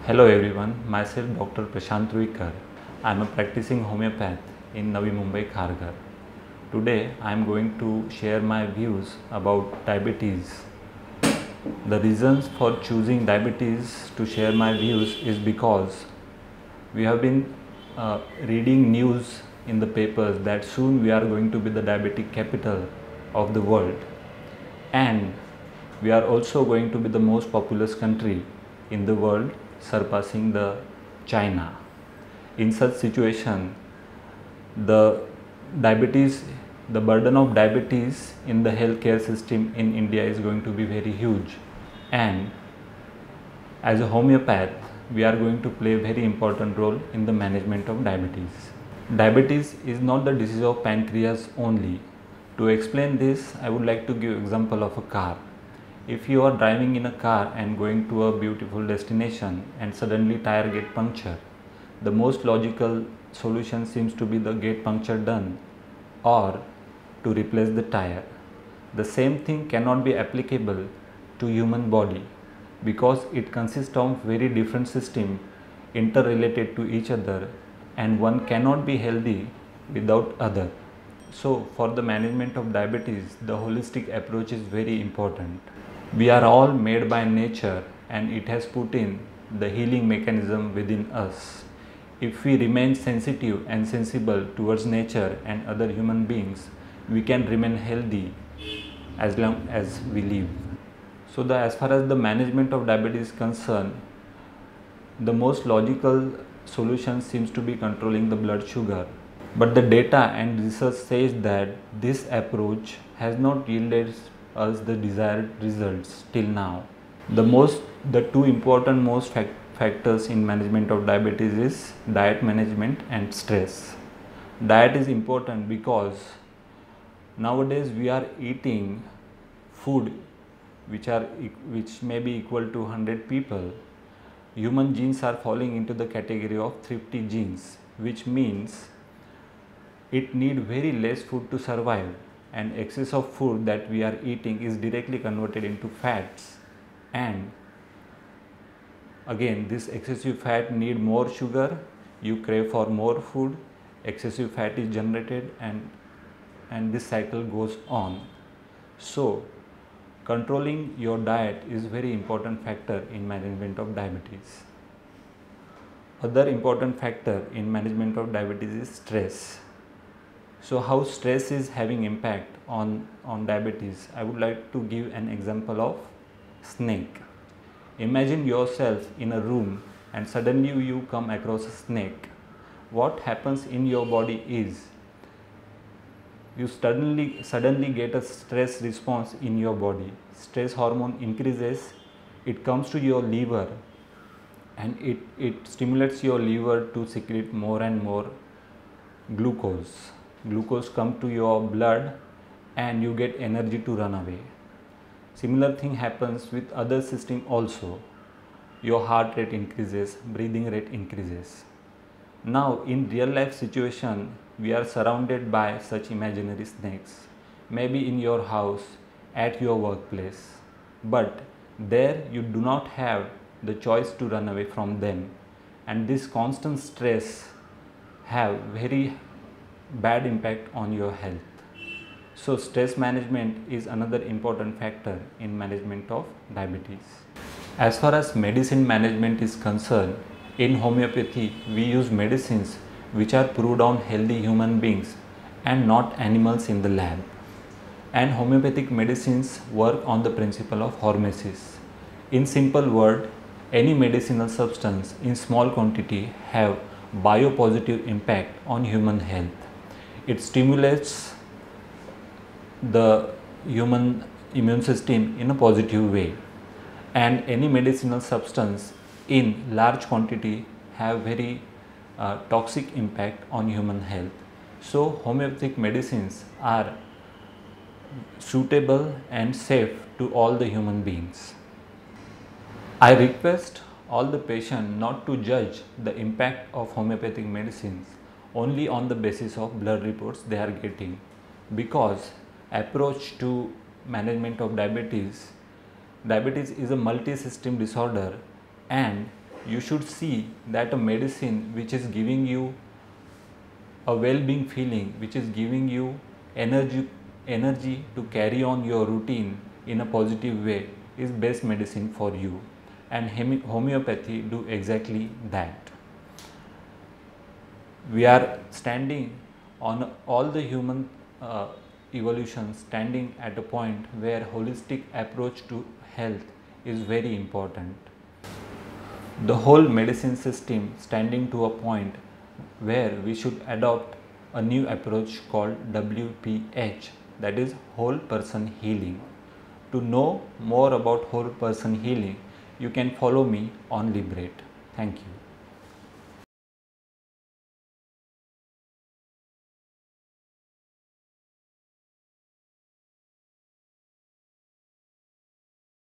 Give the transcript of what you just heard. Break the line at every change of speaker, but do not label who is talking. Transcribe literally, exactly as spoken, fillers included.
Hello everyone, myself Doctor Prashant Ruikar. I am a practicing homeopath in Navi Mumbai, Kharghar. Today I am going to share my views about diabetes. The reasons for choosing diabetes to share my views is because we have been uh, reading news in the papers that soon we are going to be the diabetic capital of the world, and we are also going to be the most populous country in the world, surpassing the China. In such situation, the diabetes, the burden of diabetes in the healthcare system in India is going to be very huge, and as a homeopath, we are going to play a very important role in the management of diabetes. Diabetes is not the disease of pancreas only. To explain this, I would like to give example of a car. If you are driving in a car and going to a beautiful destination and suddenly tire get puncture, the most logical solution seems to be the get puncture done or to replace the tire. The same thing cannot be applicable to human body because it consists of very different systems interrelated to each other, and one cannot be healthy without other. So for the management of diabetes, the holistic approach is very important. We are all made by nature and it has put in the healing mechanism within us. If we remain sensitive and sensible towards nature and other human beings, we can remain healthy as long as we live. So the, as far as the management of diabetes is concerned, the most logical solution seems to be controlling the blood sugar. But the data and research says that this approach has not yielded us the desired results till now. The most, the two important most fact, factors in management of diabetes is diet management and stress. Diet is important because nowadays we are eating food which are which may be equal to one hundred people. Human genes are falling into the category of thrifty genes, which means it need very less food to survive, and excess of food that we are eating is directly converted into fats, and again this excessive fat need more sugar, you crave for more food, excessive fat is generated, and and this cycle goes on. So controlling your diet is very important factor in management of diabetes. Other important factor in management of diabetes is stress. So how stress is having impact on, on diabetes? I would like to give an example of snake. Imagine yourself in a room and suddenly you come across a snake. What happens in your body is you suddenly, suddenly get a stress response in your body. Stress hormone increases, it comes to your liver, and it, it stimulates your liver to secrete more and more glucose. Glucose come to your blood and you get energy to run away. Similar thing happens with other system also. Your heart rate increases, breathing rate increases. Now in real life situation, we are surrounded by such imaginary snakes, maybe in your house, at your workplace, but there you do not have the choice to run away from them, and this constant stress have very bad impact on your health. So stress management is another important factor in management of diabetes. As far as medicine management is concerned, in homeopathy we use medicines which are proved on healthy human beings and not animals in the lab. And homeopathic medicines work on the principle of hormesis. In simple word, any medicinal substance in small quantity have biopositive impact on human health. It stimulates the human immune system in a positive way, and any medicinal substance in large quantity have very uh, toxic impact on human health. So homeopathic medicines are suitable and safe to all the human beings. I request all the patients not to judge the impact of homeopathic medicines only on the basis of blood reports they are getting, because approach to management of diabetes, diabetes is a multi-system disorder and you should see that a medicine which is giving you a well-being feeling, which is giving you energy energy to carry on your routine in a positive way, is best medicine for you, and homeopathy do exactly that. We are standing on all the human uh, evolution, standing at a point where holistic approach to health is very important. The whole medicine system standing to a point where we should adopt a new approach called W P H, that is whole person healing. To know more about whole person healing, you can follow me on Lybrate. Thank you.